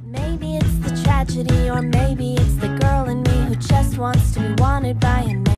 Maybe it's the tragedy, or maybe it's the girl in me who just wants to be wanted by a man.